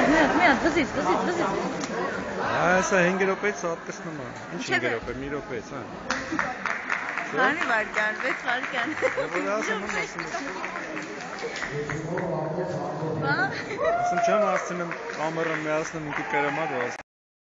Միատ, վզից։ Այսա 5 րոպեից սատկսնում է։ Ինչ 5 րոպե, մի րոպեից, հա։ Քանի վայրկյան, 6 վայրկյան։ Որ ասում եմ։ Բա։ Ասում չեմ ասում կամերան միացնում ինքը կերամա դու